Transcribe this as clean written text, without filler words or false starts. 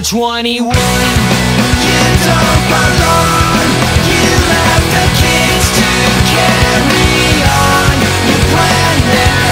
21. You don't belong. You left the kids to carry on. You plan their